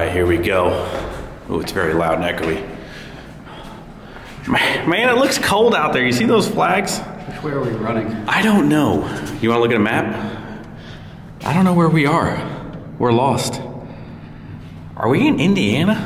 right, here we go. Oh, it's very loud and echoey. Man, it looks cold out there. You see those flags? Which way are we running? I don't know. You want to look at a map? I don't know where we are. We're lost. Are we in Indiana?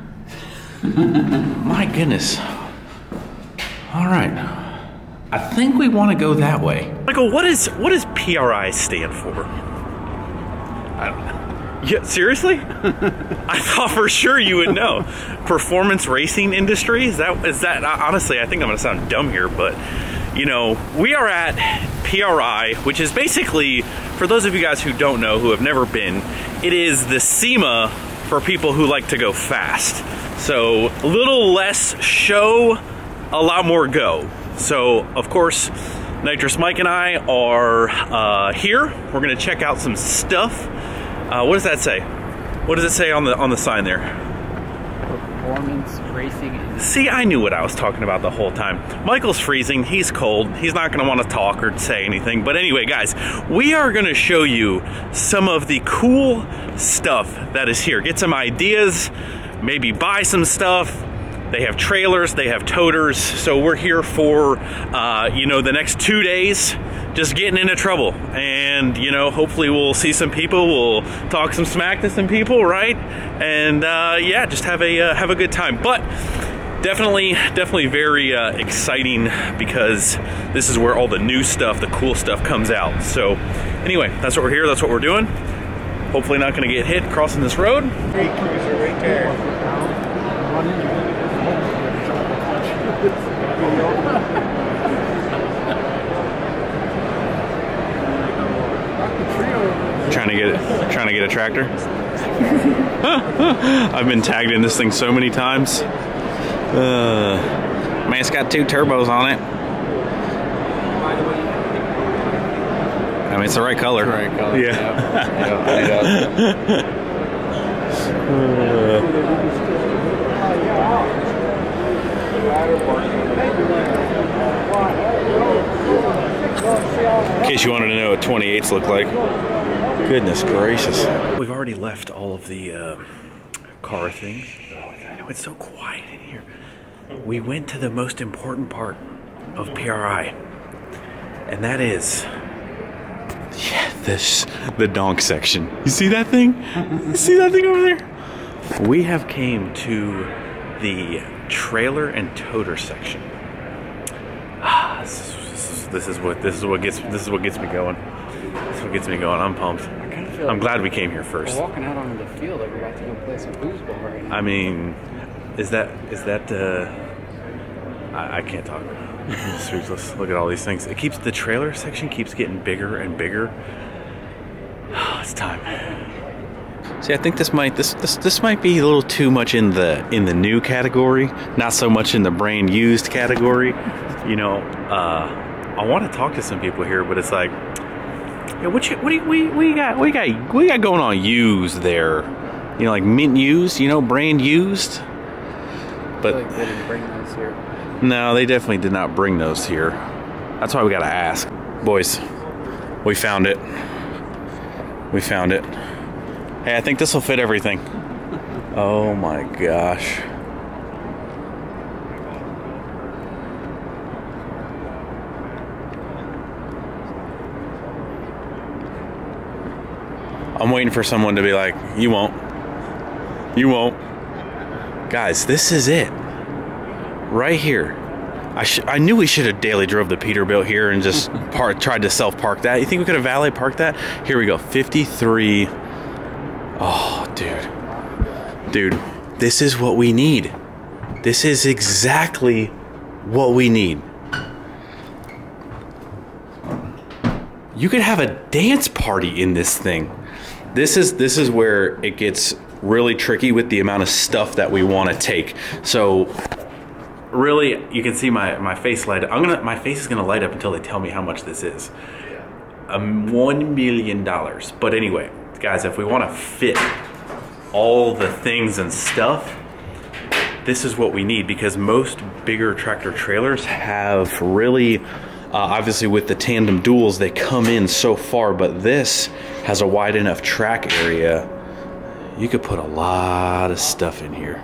My goodness. All right. I think we want to go that way. Michael, what does PRI stand for? I don't know. Yeah, seriously? I thought for sure you would know. Performance racing industry? Is that honestly, I think I'm gonna sound dumb here, but you know, we are at PRI, which is basically, for those of you guys who don't know, who have never been, it is the SEMA for people who like to go fast. So a little less show, a lot more go. So of course, Nitrous Mike and I are here. We're gonna check out some stuff. What does that say? What does it say on the sign there? Performance racing. See, I knew what I was talking about the whole time. Michael's freezing, he's cold, he's not gonna wanna talk or say anything. But anyway, guys, we are gonna show you some of the cool stuff that is here. Get some ideas, maybe buy some stuff. They have trailers, they have toters. So we're here for, you know, the next 2 days, just getting into trouble. And, you know, hopefully we'll see some people, we'll talk some smack to some people, right? And yeah, just have a good time. But definitely very exciting, because this is where all the new stuff, the cool stuff comes out. So anyway, that's what we're here, that's what we're doing. Hopefully not gonna get hit crossing this road. Great cruiser right there. Trying to get a tractor. I've been tagged in this thing so many times. Man, it's got 2 turbos on it. I mean, it's the right color. Right color. Yeah. In case you wanted to know what 28s look like. Goodness gracious. We've already left all of the car things. I know it's so quiet in here. We went to the most important part of PRI, and that is, yeah, the donk section. You see that thing? You see that thing over there? we have came to the trailer and toter section. This is what gets me going. This is what gets me going. I'm pumped. I'm glad we came here first. We're walking out onto the field like we're about to go play some foosball right now. I mean, is that I can't talk. I'm speechless. Look at all these things. The trailer section keeps getting bigger and bigger. It's time. See, I think this might be a little too much in the new category, not so much in the brand used category. You know, I want to talk to some people here, but it's like, yeah, what you got going on used there? You know, like mint used, you know, brand used. But I feel like they didn't bring those here. No, they definitely did not bring those here. That's why we gotta ask. Boys, we found it. We found it. Hey, I think this will fit everything. Oh my gosh. I'm waiting for someone to be like, you won't. You won't. Guys, this is it. Right here. I knew we should have daily drove the Peterbilt here and just tried to self-park that. You think we could have valet parked that? Here we go, 53. Oh, dude, this is what we need. This is exactly what we need. You could have a dance party in this thing. This is where it gets really tricky with the amount of stuff that we want to take. So really, you can see my face light up. My face is gonna light up until they tell me how much this is. $1 million. But anyway, guys, if we want to fit all the things and stuff, this is what we need, because most bigger tractor trailers have really, obviously with the tandem duals, they come in so far, but this has a wide enough track area. You could put a lot of stuff in here.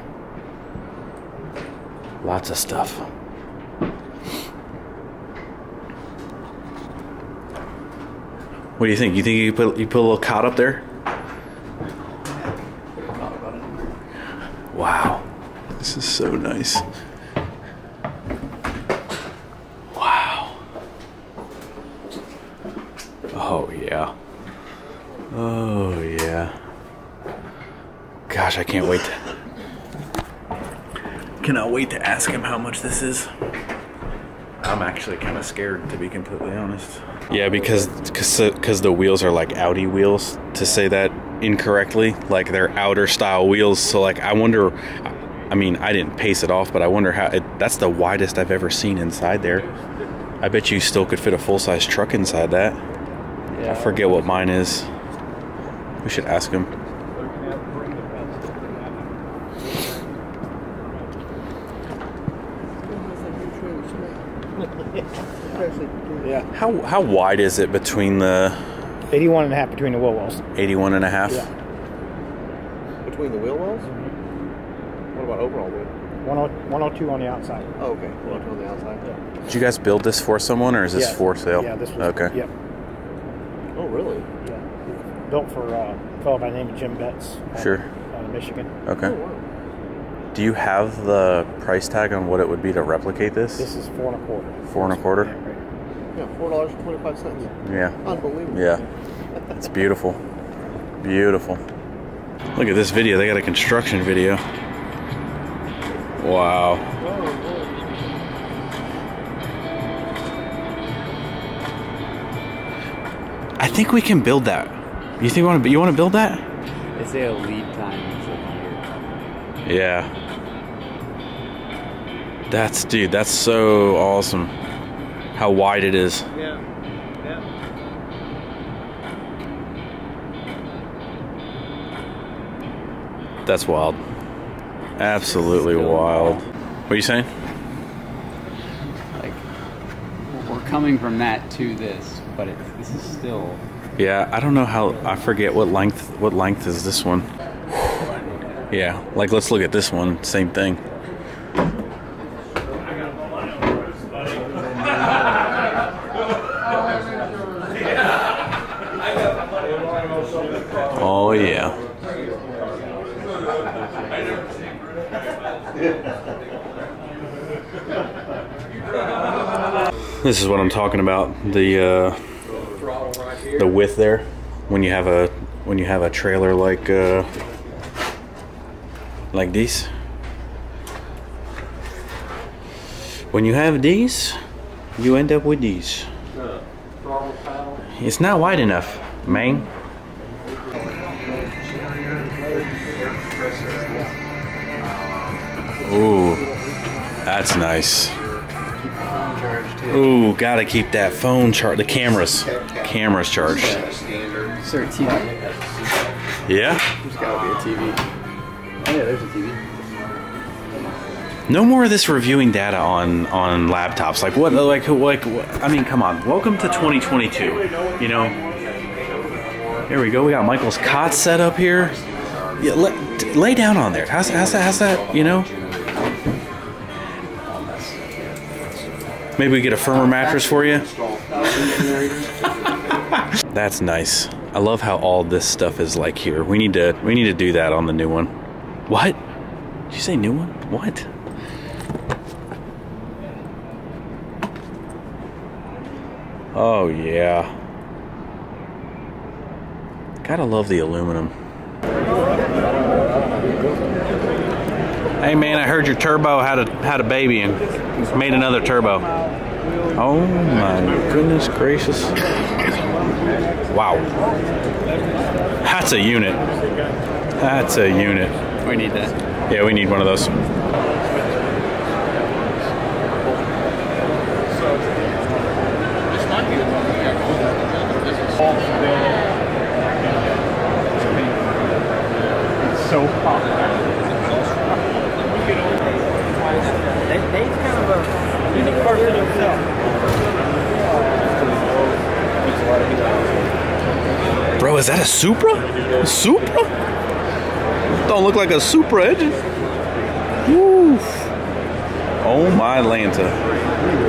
Lots of stuff. What do you think? You think you put a little cot up there? Wow. This is so nice. Wow. Oh yeah. Oh yeah. Gosh, I can't wait to... Cannot wait to ask him how much this is. I'm actually kind of scared, to be completely honest. Yeah, because the wheels are like Audi wheels, to say that incorrectly. Like they're outer style wheels. So like I wonder, I mean, I didn't pace it off, but I wonder how that's the widest I've ever seen inside there. I bet you still could fit a full-size truck inside that. Yeah. I forget what mine is. We should ask him. Yeah. How wide is it between the 81.5 between the wheel wells. 81.5? Yeah. Between the wheel wells? What about overall width? 102 on the outside. Oh, okay. 102 on the outside? Yeah. Did you guys build this for someone, or is this for sale? Yeah, this was. Okay. Yep. Oh, really? Yeah. Built for a fellow by the name of Jim Betts. Sure. Out of Michigan. Okay. Oh, wow. Do you have the price tag on what it would be to replicate this? This is 4 1/4. 4 1/4? Yeah, $4.25. Yeah. Unbelievable. Yeah. It's beautiful. Beautiful. Look at this video. They got a construction video. Wow. I think we can build that. You think you want to build that? They say a lead time is a year. Yeah. Dude, that's so awesome. How wide it is. Yeah. Yeah. That's wild. Absolutely wild. What are you saying? Like, we're coming from that to this, but this is still... Yeah, I don't know how, I forget what length is this one. Yeah, like let's look at this one, same thing. Oh yeah. This is what I'm talking about. The width there, when you have a trailer like this. When you have these, you end up with these. It's not wide enough, man. Ooh, that's nice. Ooh, gotta keep that phone charged. The cameras charged. Is there a TV? Yeah. There's gotta be a TV. Oh yeah, there's a TV. No more of this reviewing data on laptops. Like what? Like I mean, come on. Welcome to 2022. You know. Here we go. We got Michael's cot set up here. Yeah, lay down on there. How's that? You know. Maybe we get a firmer mattress for you. That's nice. I love how all this stuff is like here. We need to do that on the new one. What? Did you say new one? What? Oh yeah. Gotta love the aluminum. Hey man, I heard your turbo had a baby and made another turbo. Oh my goodness gracious. Wow. That's a unit. That's a unit. We need that. Yeah, we need one of those. It's so hot. They kind of a unique part of themselves. Bro, is that a Supra? A Supra? Don't look like a Supra engine. Woo. Oh my Lanta.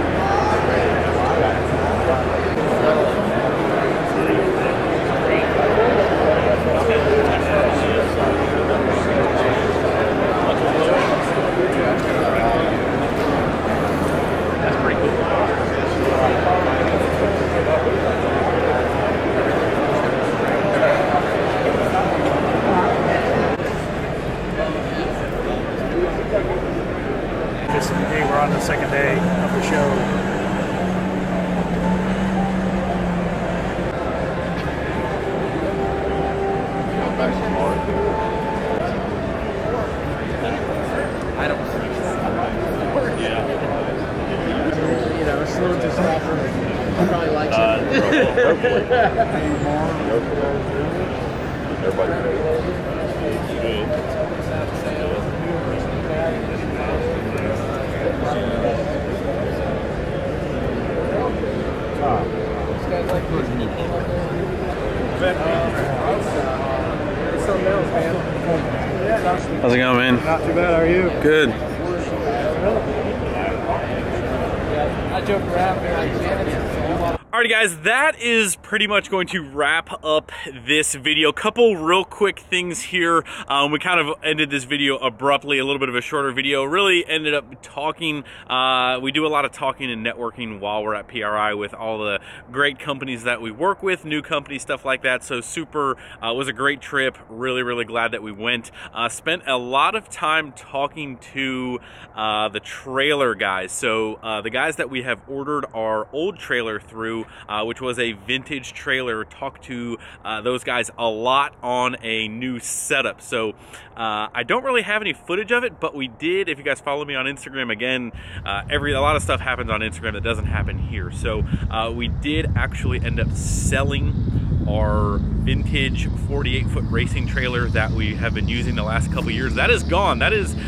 Hey, we're on the second day of the show. I don't see You know, slow to stop. He probably likes it. How's it going, man? Not too bad, how are you? Good. I joke around here. Alrighty guys, that is pretty much going to wrap up this video. Couple real quick things here. We kind of ended this video abruptly, a little bit of a shorter video. Really ended up talking, we do a lot of talking and networking while we're at PRI with all the great companies that we work with, new companies, stuff like that. So super, was a great trip. Really, really glad that we went. Spent a lot of time talking to the trailer guys. So the guys that we have ordered our old trailer through, which was a vintage trailer, talked to those guys a lot on a new setup. So I don't really have any footage of it, but we did. If you guys follow me on Instagram, again, a lot of stuff happens on Instagram that doesn't happen here. So we did actually end up selling our vintage 48-foot racing trailer that we have been using the last couple years. That is gone. That is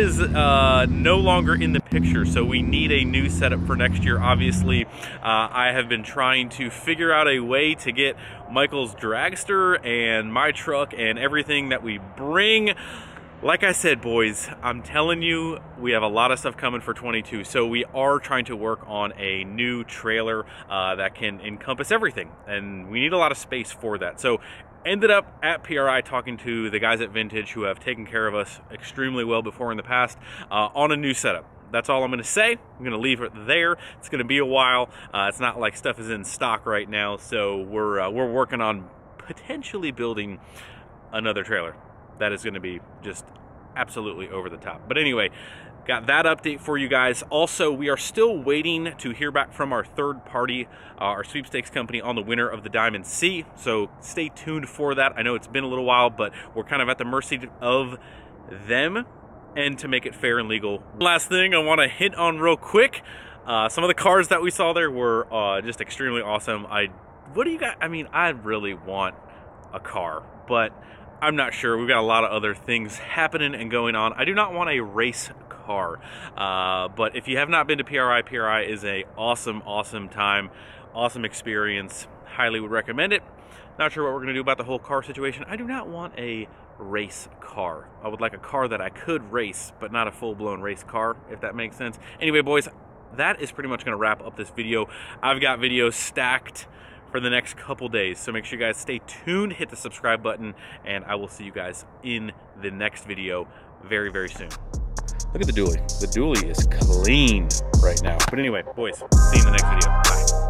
no longer in the picture. So we need a new setup for next year. Obviously, I have been trying to figure out a way to get Michael's dragster and my truck and everything that we bring. Like I said, boys, I'm telling you, we have a lot of stuff coming for 22. So we are trying to work on a new trailer that can encompass everything. And we need a lot of space for that. So ended up at PRI talking to the guys at Vintage who have taken care of us extremely well before in the past on a new setup. That's all I'm going to say. I'm going to leave it there. It's going to be a while. It's not like stuff is in stock right now. So we're working on potentially building another trailer. That is going to be just absolutely over the top. But anyway, got that update for you guys. Also, we are still waiting to hear back from our third party, our sweepstakes company, on the winner of the Diamond C. So stay tuned for that. I know it's been a little while, but we're kind of at the mercy of them, and to make it fair and legal. Last thing I want to hit on real quick, some of the cars that we saw there were just extremely awesome. What do you got? I mean, I really want a car, but I'm not sure. We've got a lot of other things happening and going on. I do not want a race car, but if you have not been to PRI, PRI is a awesome time, awesome experience. Highly would recommend it. Not sure what we're gonna do about the whole car situation. I do not want a race car. I would like a car that I could race, but not a full-blown race car, if that makes sense. Anyway, boys, that is pretty much gonna wrap up this video. I've got videos stacked for the next couple days, so make sure you guys stay tuned, hit the subscribe button, and I will see you guys in the next video very soon. Look at the dually. The dually is clean right now. But anyway, boys, see you in the next video. Bye.